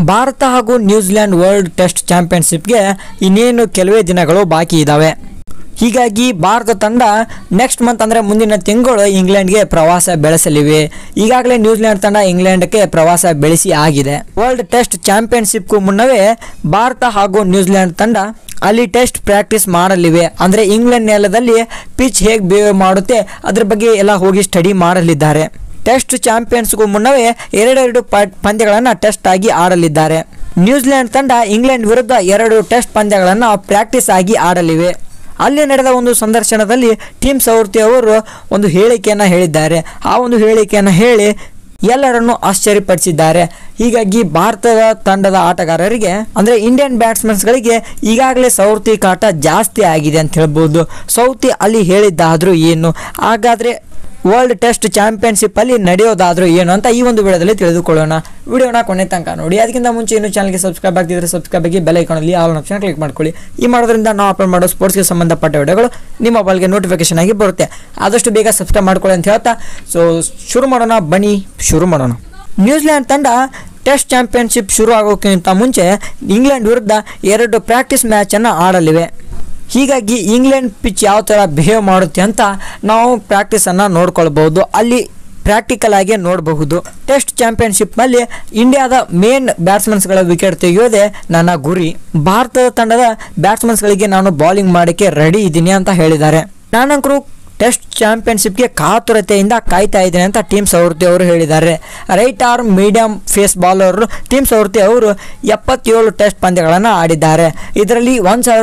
ಭಾರತ ಹಾಗೂ New Zealand world test ಚಾಂಪಿಯನ್ಶಿಪ್ಗೆ ಇನ್ನೇನು ಕೆಲವೇ ದಿನಗಳು ಬಾಕಿ ಇದ್ದಾವೆ. ಹೀಗಾಗಿ ಭಾರತ ತಂಡ ನೆಕ್ಸ್ಟ್ ಮಂತ್ ಅಂದರೆ ಮುಂದಿನ ತಿಂಗಳು ಇಂಗ್ಲೆಂಡ್ಗೆ ಪ್ರವಾಸ ಬೆಳೆಸಲಿವೆ. ಈಗಾಗಲೇ ನ್ಯೂಜಿಲೆಂಡ್ ತಂಡ ಇಂಗ್ಲೆಂಡ್ಗೆ ಪ್ರವಾಸ ಬೆಳೆಸಿ ಆಗಿದೆ. ವರ್ಲ್ಡ್ ಟೆಸ್ಟ್ ಚಾಂಪಿಯನ್ಶಿಪ್ಗೂ ಮುನ್ನವೇ ಭಾರತ ಹಾಗೂ ನ್ಯೂಜಿಲೆಂಡ್ ತಂಡ ಅಲ್ಲಿ ಟೆಸ್ಟ್ ಪ್ರಾಕ್ಟೀಸ್ ಮಾಡಲಿವೆ. ಅಂದರೆ ಇಂಗ್ಲೆಂಡ್ ನೆಲದಲ್ಲಿ ಪಿಚ್ ಹೇಗೆ ಬಿಹೇವ್ ಮಾಡುತ್ತೆ ಅದ್ರ ಬಗ್ಗೆ ಎಲ್ಲ ಹೋಗಿ ಸ್ಟಡಿ ಮಾಡಲಿದ್ದಾರೆ. ಟೆಸ್ಟ್ ಚಾಂಪಿಯನ್ಸ್ಗೂ ಮುನ್ನವೇ ಎರಡೆರಡು ಪಂದ್ಯಗಳನ್ನು ಟೆಸ್ಟ್ ಆಗಿ ಆಡಲಿದ್ದಾರೆ. ನ್ಯೂಜಿಲೆಂಡ್ ತಂಡ ಇಂಗ್ಲೆಂಡ್ ವಿರುದ್ಧ 2 ಟೆಸ್ಟ್ ಪಂದ್ಯಗಳನ್ನು ಪ್ರಾಕ್ಟೀಸ್ ಆಗಿ ಆಡಲಿವೆ. ಅಲ್ಲಿ ನಡೆದ ಒಂದು ಸಂದರ್ಶನದಲ್ಲಿ ಟಿಮ್ ಸೌರ್ಥಿ ಅವರು ಒಂದು ಹೇಳಿಕೆಯನ್ನು ಹೇಳಿದ್ದಾರೆ. ಆ ಒಂದು ಹೇಳಿಕೆಯನ್ನು ಹೇಳಿ ಎಲ್ಲರನ್ನು ಆಶ್ಚರ್ಯಪಡಿಸಿದ್ದಾರೆ. ಹೀಗಾಗಿ ಭಾರತದ ತಂಡದ ಆಟಗಾರರಿಗೆ ಅಂದರೆ ಇಂಡಿಯನ್ ಬ್ಯಾಟ್ಸ್ಮನ್ಸ್ಗಳಿಗೆ ಈಗಾಗಲೇ ಸೌರ್ಥಿ ಕಾಟ ಜಾಸ್ತಿ ಆಗಿದೆ ಅಂತ ಹೇಳ್ಬೋದು. ಸೌರ್ಥಿ ಅಲ್ಲಿ ಹೇಳಿದ್ದಾದರೂ ಏನು, ಹಾಗಾದರೆ ವರ್ಲ್ಡ್ ಟೆಸ್ಟ್ ಚಾಂಪಿಯನ್ಶಿಪ್ ಅಲ್ಲಿ ನಡೆಯೋದಾದರೂ ಏನು ಅಂತ ಈ ಒಂದು ವಿಡಿಯೋದಲ್ಲಿ ತಿಳಿದುಕೊಳ್ಳೋಣ. ವಿಡಿಯೋನ ಕೊನೆ ತನಕ ನೋಡಿ. ಅದಕ್ಕಿಂತ ಮುಂಚೆ ಇನ್ನೂ ಚಾನಲ್ಗೆ ಸಬ್ಸ್ಕ್ರೈಬ್ ಆಗ್ತಿದ್ರೆ ಸಬ್ಸ್ಕ್ರೈಬ್ ಆಗಿ ಬೆಲ್ ಐಕಾನಲ್ಲಿ ಆಲ್ ಆಪ್ಷನ್ ಕ್ಲಿಕ್ ಮಾಡ್ಕೊಳ್ಳಿ. ಈ ಮಾಡೋದ್ರಿಂದ ನಾವು ಅಪ್ಲೋಡ್ ಮಾಡೋ ಸ್ಪೋರ್ಟ್ಸ್ಗೆ ಸಂಬಂಧಪಟ್ಟ ವಿಡಿಯೋಗಳು ನಿಮ್ಮ ಮೊಬೈಲ್ಗೆ ನೋಟಿಫಿಕೇಶನ್ ಆಗಿ ಬರುತ್ತೆ. ಆದಷ್ಟು ಬೇಗ ಸಬ್ಸ್ಕ್ರೈಬ್ ಮಾಡ್ಕೊಳ್ಳಿ ಅಂತ ಹೇಳ್ತಾ ಶುರು ಮಾಡೋಣ. ಬನ್ನಿ ಶುರು ಮಾಡೋಣ. ನ್ಯೂಜಿಲೆಂಡ್ ತಂಡ ಟೆಸ್ಟ್ ಚಾಂಪಿಯನ್ಶಿಪ್ ಶುರು ಆಗೋಕ್ಕಿಂತ ಮುಂಚೆ ಇಂಗ್ಲೆಂಡ್ ವಿರುದ್ಧ 2 ಪ್ರಾಕ್ಟೀಸ್ ಮ್ಯಾಚನ್ನು ಆಡಲಿವೆ. ಹೀಗಾಗಿ ಇಂಗ್ಲೆಂಡ್ ಪಿಚ್ ಯಾವ ಥರ ಬಿಹೇವ್ ಮಾಡುತ್ತೆ ಅಂತ ನಾವು ಪ್ರಾಕ್ಟೀಸನ್ನು ನೋಡ್ಕೊಳ್ಬೋದು. ಅಲ್ಲಿ ಪ್ರಾಕ್ಟಿಕಲ್ ಆಗಿ ನೋಡಬಹುದು. ಟೆಸ್ಟ್ ಚಾಂಪಿಯನ್ಶಿಪ್ನಲ್ಲಿ ಇಂಡಿಯಾದ ಮೇನ್ ಬ್ಯಾಟ್ಸ್ಮನ್ಸ್ಗಳ ವಿಕೆಟ್ ತೆಗೆಯೋದೇ ನನ್ನ ಗುರಿ. ಭಾರತದ ತಂಡದ ಬ್ಯಾಟ್ಸ್ಮನ್ಸ್ಗಳಿಗೆ ನಾನು ಬೌಲಿಂಗ್ ಮಾಡೋಕ್ಕೆ ರೆಡಿ ಇದ್ದೀನಿ ಅಂತ ಹೇಳಿದ್ದಾರೆ. ನಾನಂಕರು ಟೆಸ್ಟ್ ಚಾಂಪಿಯನ್ಶಿಪ್ಗೆ ಕಾತುರತೆಯಿಂದ ಕಾಯ್ತಾ ಇದ್ದೀನಿ ಅಂತ ಟಿಮ್ ಸೌರ್ಥಿ ಅವರು ಹೇಳಿದ್ದಾರೆ. Right arm medium pace bowler Tim Southee ಅವರು 77 ಟೆಸ್ಟ್ ಪಂದ್ಯಗಳನ್ನು ಆಡಿದ್ದಾರೆ. ಇದರಲ್ಲಿ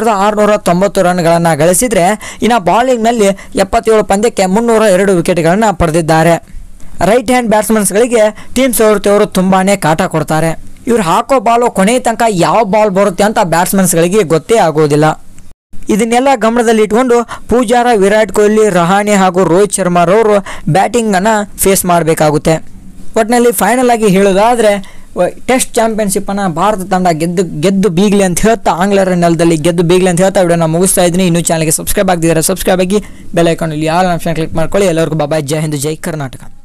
1690 ರನ್ಗಳನ್ನು ಗಳಿಸಿದರೆ ಇನ್ನು ಬೌಲಿಂಗ್ನಲ್ಲಿ 77 ಪಂದ್ಯಕ್ಕೆ 302 ವಿಕೆಟ್ಗಳನ್ನು ಪಡೆದಿದ್ದಾರೆ. ರೈಟ್ ಹ್ಯಾಂಡ್ ಬ್ಯಾಟ್ಸ್ಮನ್ಸ್ಗಳಿಗೆ ಟಿಮ್ ಸೌರ್ಥಿ ಅವರು ತುಂಬಾ ಕಾಟ ಕೊಡ್ತಾರೆ. ಇವ್ರು ಹಾಕೋ ಬಾಲು ಕೊನೆ ತನಕ ಯಾವ ಬಾಲ್ ಬರುತ್ತೆ ಅಂತ ಬ್ಯಾಟ್ಸ್ಮನ್ಸ್ಗಳಿಗೆ ಗೊತ್ತೇ ಆಗೋದಿಲ್ಲ. ಇದನ್ನೆಲ್ಲ ಗಮನದಲ್ಲಿ ಇಟ್ಕೊಂಡು ಪೂಜಾರ, ವಿರಾಟ್ ಕೊಹ್ಲಿ, ರಹಾನೆ ಹಾಗೂ ರೋಹಿತ್ ಶರ್ಮಾರವರು ಬ್ಯಾಟಿಂಗನ್ನು ಫೇಸ್ ಮಾಡಬೇಕಾಗುತ್ತೆ. ಒಟ್ಟಿನಲ್ಲಿ ಫೈನಲ್ ಆಗಿ ಹೇಳೋದಾದರೆ ಟೆಸ್ಟ್ ಚಾಂಪಿಯನ್ಶಿಪ್ಪನ್ನು ಭಾರತ ತಂಡ ಗೆದ್ದು ಬೀಗಲಿ ಅಂತ ಹೇಳ್ತಾ ಆಂಗ್ಲರ ನೆಲದಲ್ಲಿ ಗೆದ್ದು ಬೀಗಲಿ ಅಂತ ಹೇಳ್ತಾ ವಿಡಿಯೋನ ಮುಗಿಸ್ತಾ ಇದ್ದೀನಿ. ಇನ್ನೂ ಚಾನಲ್ಗೆ ಸಬ್ಸ್ಕ್ರೈಬ್ ಆಗಿದ್ದಾರೆ ಸಬ್ಸ್ಕ್ರೈಬ್ ಆಗಿ ಬೆಲ್ ಐಕಾನಲ್ಲಿ ಆಲ್ ಆಪ್ಷನ್ ಕ್ಲಿಕ್ ಮಾಡ್ಕೊಳ್ಳಿ. ಎಲ್ಲರಿಗೂ ಬಾಯ್. ಜೈ ಹಿಂದ್, ಜೈ ಕರ್ನಾಟಕ.